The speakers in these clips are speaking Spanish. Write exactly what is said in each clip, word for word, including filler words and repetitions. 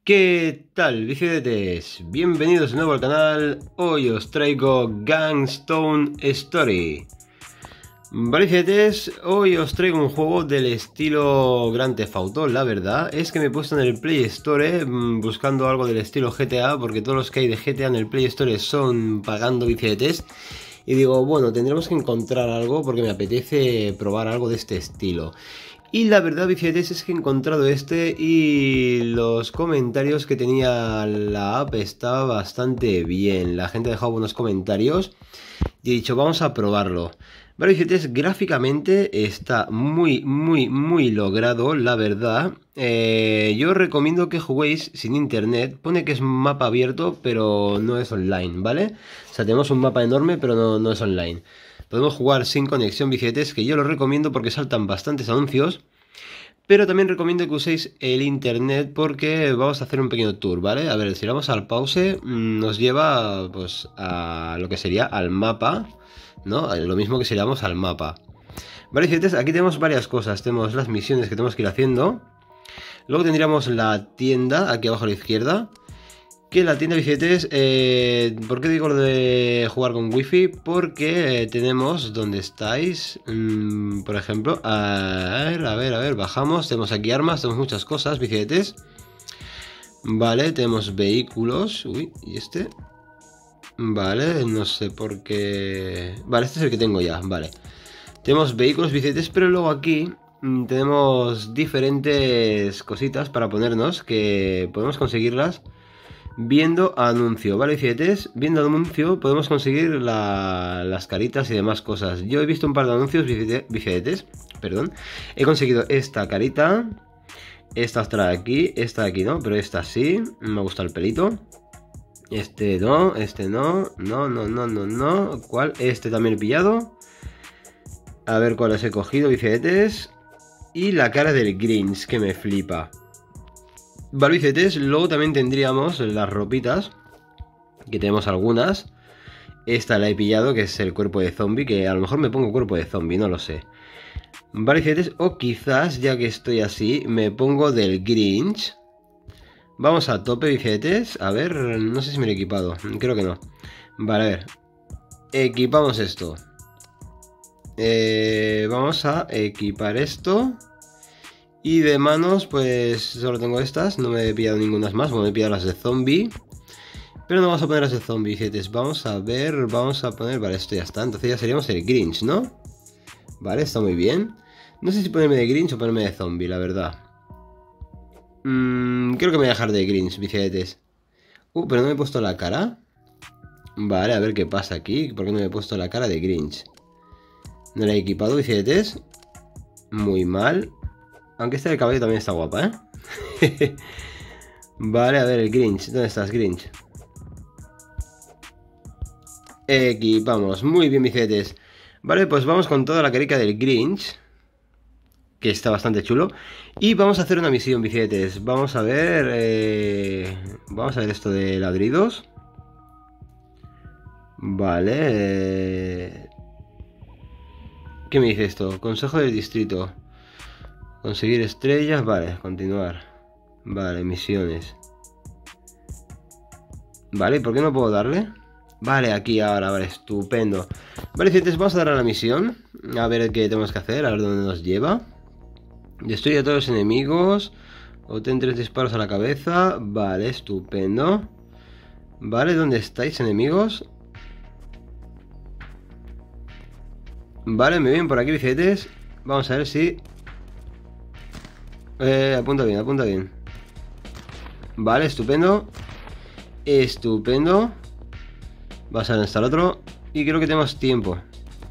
¿Qué tal, bicicletes? Bienvenidos de nuevo al canal. Hoy os traigo Gangstone Story. Vale, bicicletes, hoy os traigo un juego del estilo Grand Theft Auto. La verdad es que me he puesto en el Play Store buscando algo del estilo G T A, porque todos los que hay de G T A en el Play Store son pagando, bicicletes. Y digo, bueno, tendremos que encontrar algo porque me apetece probar algo de este estilo. Y la verdad, bicicletes, es que he encontrado este y los comentarios que tenía la app estaba bastante bien. La gente ha dejado buenos comentarios y he dicho, vamos a probarlo. Vale, bicicletes, gráficamente está muy, muy, muy logrado, la verdad. Eh, yo os recomiendo que juguéis sin internet. Pone que es mapa abierto, pero no es online, ¿vale? O sea, tenemos un mapa enorme, pero no, no es online. Podemos jugar sin conexión, bicicletes, que yo lo recomiendo porque saltan bastantes anuncios. Pero también recomiendo que uséis el internet porque vamos a hacer un pequeño tour, ¿vale? A ver, si vamos al pause, nos lleva pues a lo que sería al mapa, ¿no? Lo mismo que si le damos al mapa. Vale, bicicletes, aquí tenemos varias cosas. Tenemos las misiones que tenemos que ir haciendo. Luego tendríamos la tienda, aquí abajo a la izquierda. Que la tienda, bicicletes, eh, ¿por qué digo lo de jugar con wifi? Porque eh, tenemos, ¿dónde estáis? Mm, por ejemplo, a ver, a ver, a ver, bajamos, tenemos aquí armas, tenemos muchas cosas, bicicletes. Vale, tenemos vehículos, uy, ¿y este? Vale, no sé por qué... Vale, este es el que tengo ya, vale. Tenemos vehículos, bicicletes, pero luego aquí mm, tenemos diferentes cositas para ponernos que podemos conseguirlas viendo anuncio, ¿vale, bicicletes? Viendo anuncio podemos conseguir la, las caritas y demás cosas. Yo he visto un par de anuncios, bicicletes, perdón. He conseguido esta carita, esta otra de aquí, esta de aquí no, pero esta sí, me gusta el pelito. Este no, este no, no, no, no, no, no. ¿Cuál? Este también he pillado. A ver cuáles he cogido, bicicletes. Y la cara del Grinch, que me flipa. Vale, bicicletes, luego también tendríamos las ropitas, que tenemos algunas. Esta la he pillado, que es el cuerpo de zombie, que a lo mejor me pongo cuerpo de zombie, no lo sé. Vale, bicicletes, o quizás, ya que estoy así, me pongo del Grinch. Vamos a tope, bicicletes. A ver, no sé si me lo he equipado, creo que no. Vale, a ver. Equipamos esto. Eh, vamos a equipar esto. Y de manos, pues solo tengo estas, no me he pillado ninguna más. Bueno, me he pillado las de zombie, pero no vamos a poner las de zombie, bicicletes. Vamos a ver, vamos a poner... Vale, esto ya está, entonces ya seríamos el Grinch, ¿no? Vale, está muy bien. No sé si ponerme de Grinch o ponerme de zombie, la verdad. Mm, creo que me voy a dejar de Grinch, bicicletes. Uh, pero no me he puesto la cara. Vale, a ver qué pasa aquí. ¿Por qué no me he puesto la cara de Grinch? No la he equipado, bicicletes. Muy mal. Aunque esta del caballo también está guapa, ¿eh? Vale, a ver, el Grinch. ¿Dónde estás, Grinch? Equipamos. Muy bien, bicicletes. Vale, pues vamos con toda la carica del Grinch, que está bastante chulo. Y vamos a hacer una misión, bicicletes. Vamos a ver... Eh... Vamos a ver esto de ladridos. Vale. Eh... ¿Qué me dice esto? Consejo del distrito. Conseguir estrellas, vale, continuar. Vale, misiones. Vale, ¿por qué no puedo darle? Vale, aquí ahora, vale, estupendo. Vale, entonces vamos a dar a la misión. A ver qué tenemos que hacer, a ver dónde nos lleva. Destruye a todos los enemigos. Obtén tres disparos a la cabeza. Vale, estupendo. Vale, ¿dónde estáis, enemigos? Vale, me vienen por aquí, bicicletes. Vamos a ver si... Eh, apunta bien, apunta bien. Vale, estupendo. Estupendo. Vas a ver dónde está el otro. Y creo que tenemos tiempo.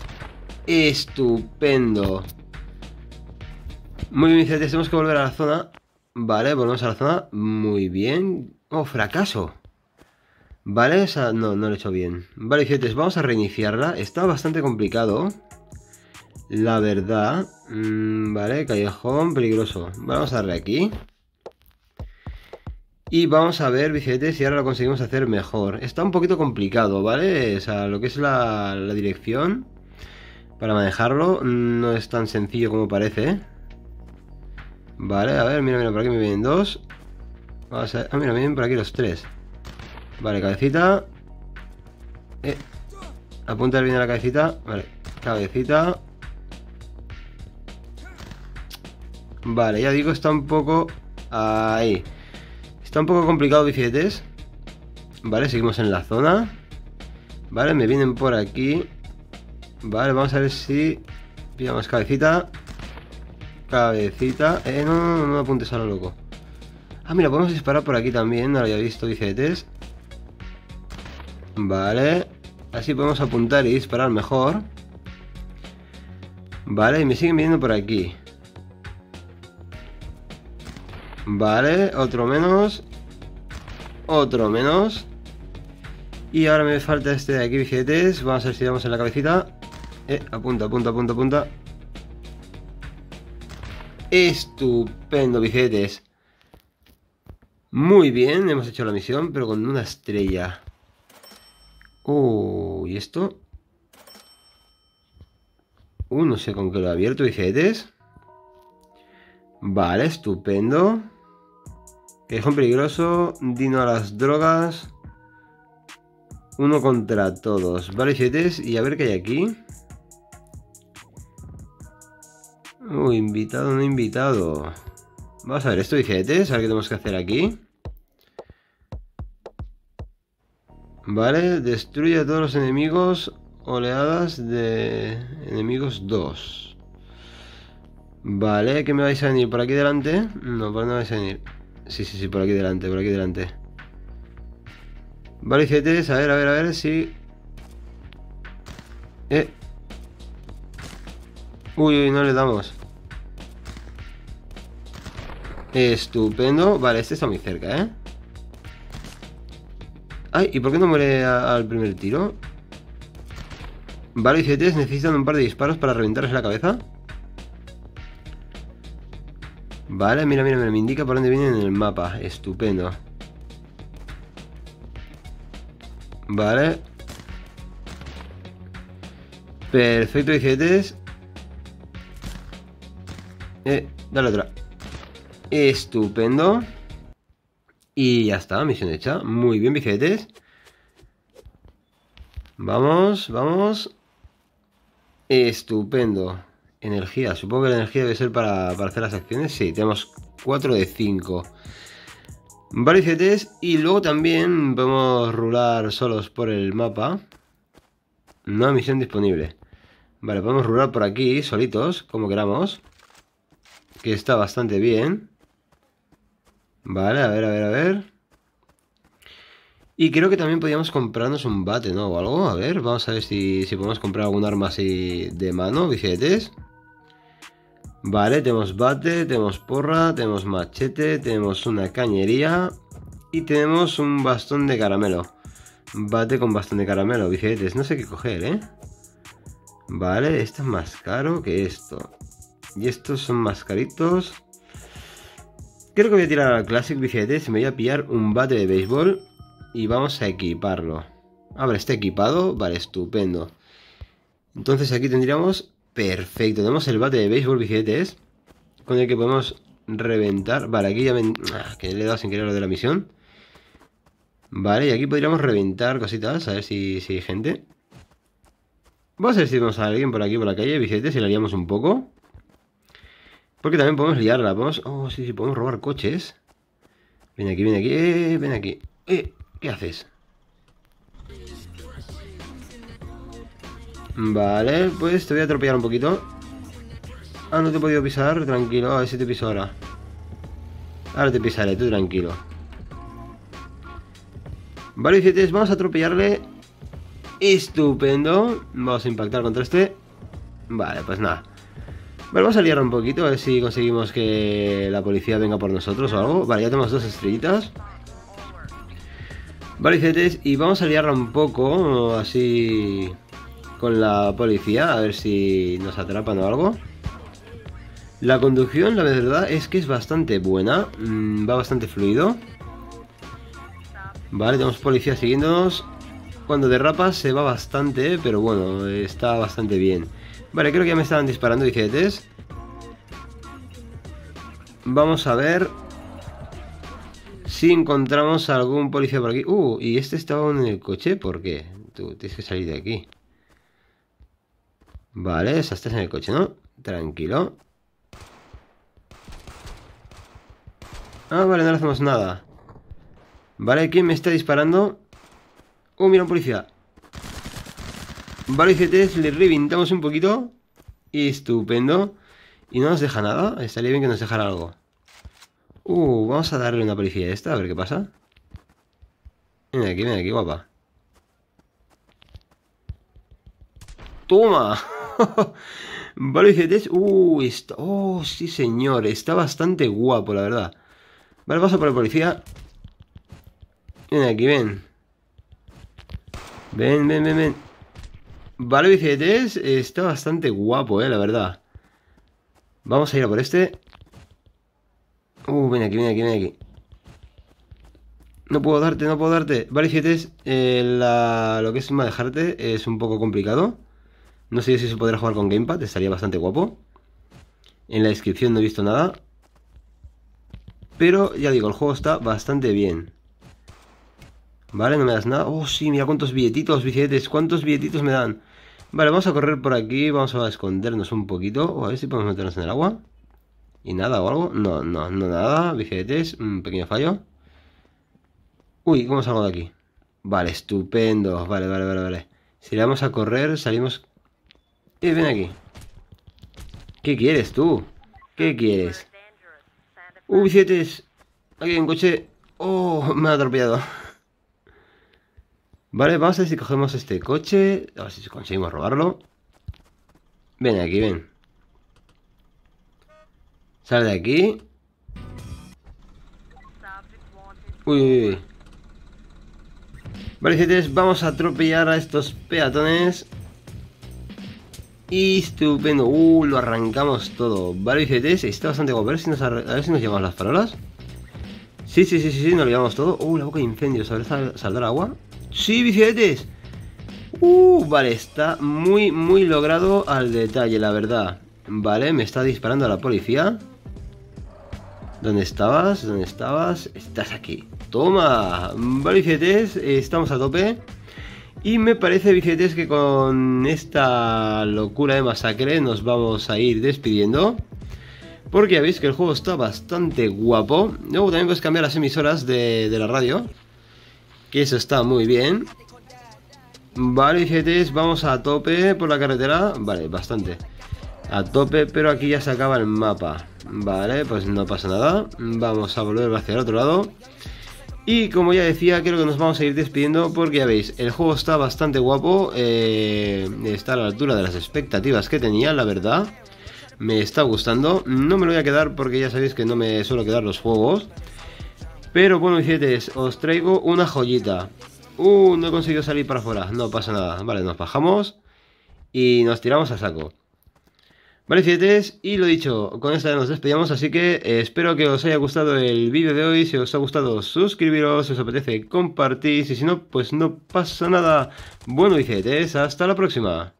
Estupendo. Muy bien, bicicletes, tenemos que volver a la zona. Vale, volvemos a la zona. Muy bien. Oh, fracaso. Vale, esa... no, no lo he hecho bien. Vale, bicicletes, vamos a reiniciarla. Está bastante complicado, la verdad. mm, Vale, callejón peligroso. Vamos a darle aquí. Y vamos a ver, bicicletes, si ahora lo conseguimos hacer mejor. Está un poquito complicado, ¿vale? O sea, lo que es la, la dirección para manejarlo no es tan sencillo como parece, ¿eh? Vale, a ver, mira, mira, por aquí me vienen dos. Vamos a ver. Ah, mira, vienen por aquí los tres. Vale, cabecita. Eh. Apuntar bien a la cabecita. Vale, cabecita. Vale, ya digo, está un poco... Ahí. Está un poco complicado, bifetes. Vale, seguimos en la zona. Vale, me vienen por aquí. Vale, vamos a ver si... Pillamos cabecita. Cabecita. Eh, no, no, no, no apuntes a lo loco. Ah, mira, podemos disparar por aquí también. No lo había visto, bifetes. Vale. Así podemos apuntar y disparar mejor. Vale, y me siguen viendo por aquí. Vale, otro menos. Otro menos. Y ahora me falta este de aquí, bifetes. Vamos a ver si damos en la cabecita. Eh, apunta, apunta, apunta, apunta. Estupendo, bifetes. Muy bien, hemos hecho la misión, pero con una estrella. Uh, ¿y esto? Uh, no sé con qué lo he abierto, bifetes. Vale, estupendo. Callejón peligroso. Dino a las drogas. Uno contra todos. Vale, bifetes. Y a ver qué hay aquí. Uh, invitado, no invitado. Vamos a ver esto, bifetes. A ver qué tenemos que hacer aquí. Vale, destruye a todos los enemigos. Oleadas de enemigos dos. Vale, ¿qué me vais a venir? ¿Por aquí delante? No, ¿por dónde vais a venir? Sí, sí, sí, por aquí delante, por aquí delante. Vale, bifetes, a ver, a ver, a ver si... Eh. Uy, uy, no le damos. Estupendo. Vale, este está muy cerca, ¿eh? Ay, ¿y por qué no muere a, al primer tiro? Vale, bifetes, necesitan un par de disparos para reventarles la cabeza. Vale, mira, mira, mira, me indica por dónde vienen en el mapa. Estupendo. Vale. Perfecto, bifetes. Eh, dale otra. Estupendo. Y ya está, misión hecha. Muy bien, bifetes. Vamos, vamos. Estupendo. Energía, supongo que la energía debe ser para, para hacer las acciones. Sí, tenemos cuatro de cinco. Vale, bifetes. Y luego también podemos rular solos por el mapa. Nueva misión disponible. Vale, podemos rular por aquí solitos, como queramos. Que está bastante bien. Vale, a ver, a ver, a ver. Y creo que también podríamos comprarnos un bate, ¿no? O algo. A ver, vamos a ver si, si podemos comprar algún arma así de mano, bifetes. Vale, tenemos bate, tenemos porra, tenemos machete, tenemos una cañería y tenemos un bastón de caramelo. Bate con bastón de caramelo, bifetes. No sé qué coger, ¿eh? Vale, esto es más caro que esto. Y estos son más caritos. Creo que voy a tirar al Classic, bifetes. Me voy a pillar un bate de béisbol y vamos a equiparlo. A ver, está equipado. Vale, estupendo. Entonces aquí tendríamos... Perfecto, tenemos el bate de béisbol, bifetes, con el que podemos reventar. Vale, aquí ya me... Ah, que le he dado sin querer lo de la misión. Vale, y aquí podríamos reventar cositas. A ver si, si hay gente. Vamos a ver si vemos a alguien por aquí por la calle, bifetes, y la liamos un poco. Porque también podemos liarla. Podemos... Oh, sí, sí, podemos robar coches. Ven aquí, ven aquí, eh, ven aquí. Eh, ¿qué haces? Vale, pues te voy a atropellar un poquito. Ah, no te he podido pisar, tranquilo. A ver si te piso ahora. Ahora te pisaré, tú tranquilo. Vale, bifetes, vamos a atropellarle. Estupendo. Vamos a impactar contra este. Vale, pues nada. Vale, vamos a liarla un poquito, a ver si conseguimos que la policía venga por nosotros o algo. Vale, ya tenemos dos estrellitas. Vale, bifetes, y vamos a liarla un poco, así... con la policía, a ver si nos atrapan o algo. La conducción, la verdad, es que es bastante buena. mm, Va bastante fluido. Vale, tenemos policía siguiéndonos. Cuando derrapa se va bastante, pero bueno, está bastante bien. Vale, creo que ya me estaban disparando, bifetes. Vamos a ver si encontramos algún policía por aquí. Uh, y este estaba en el coche, ¿por qué? Tú tienes que salir de aquí. Vale, esa estás en el coche, ¿no? Tranquilo. Ah, vale, no le hacemos nada. Vale, ¿quién me está disparando? Uh, mira un policía. Vale, C T S, le reventamos un poquito. Estupendo. Y no nos deja nada. Estaría bien que nos dejara algo. Uh, vamos a darle una policía a esta, a ver qué pasa. Ven aquí, ven aquí, guapa. ¡Toma! Vale, C T S. Uh, está... Oh, sí señor. Está bastante guapo, la verdad. Vale, vamos a por el policía. Ven aquí, ven. Ven, ven, ven, ven. Vale, bicicletes, está bastante guapo, eh, la verdad. Vamos a ir a por este. Uh, ven aquí, ven aquí, ven aquí. No puedo darte, no puedo darte. Vale, bicicletes, eh, la... lo que es manejarte es un poco complicado. No sé si se podrá jugar con Gamepad, estaría bastante guapo. En la descripción no he visto nada. Pero, ya digo, el juego está bastante bien. Vale, no me das nada. Oh, sí, mira cuántos billetitos, billetes. ¿Cuántos billetitos me dan? Vale, vamos a correr por aquí. Vamos a escondernos un poquito. O a ver si podemos meternos en el agua. ¿Y nada o algo? No, no, no nada. Billetes, un pequeño fallo. Uy, ¿cómo salgo de aquí? Vale, estupendo. Vale, vale, vale, vale. Si le vamos a correr, salimos... Eh, ven aquí. ¿Qué quieres tú? ¿Qué quieres? Uh, billetes. Aquí hay un coche. Oh, me ha atropellado. Vale, vamos a ver si cogemos este coche. A ver si conseguimos robarlo. Ven aquí, ven. Sal de aquí. Uy, uy, uy. Vale, gente, vamos a atropellar a estos peatones. Estupendo. Uh, lo arrancamos todo. Vale, gente, está bastante guapo. A ver si nos, a ver si nos llevamos las farolas. Sí, sí, sí, sí, sí, nos lo llevamos todo. Uh, la boca de incendios. A ver, ¿saldrá agua? Sí, bicicletes. Uh, vale, está muy, muy logrado al detalle, la verdad. Vale, me está disparando a la policía. ¿Dónde estabas? ¿Dónde estabas? Estás aquí. Toma. Vale, bicicletes, estamos a tope. Y me parece, bicicletes, que con esta locura de masacre nos vamos a ir despidiendo. Porque ya veis que el juego está bastante guapo. Luego también puedes cambiar las emisoras de, de la radio. Que eso está muy bien. Vale, bicicletes, vamos a tope por la carretera. Vale, bastante a tope, pero aquí ya se acaba el mapa. Vale, pues no pasa nada. Vamos a volver hacia el otro lado. Y como ya decía, creo que nos vamos a ir despidiendo. Porque ya veis, el juego está bastante guapo. eh, Está a la altura de las expectativas que tenía, la verdad. Me está gustando. No me lo voy a quedar porque ya sabéis que no me suelo quedar los juegos. Pero bueno, bicicletes, os traigo una joyita. Uh, no he conseguido salir para afuera. No pasa nada. Vale, nos bajamos y nos tiramos a saco. Vale, bicicletes, y lo dicho, con esta ya nos despedimos. Así que eh, espero que os haya gustado el vídeo de hoy. Si os ha gustado, suscribiros. Si os apetece, compartís. Y si no, pues no pasa nada. Bueno, bicicletes, hasta la próxima.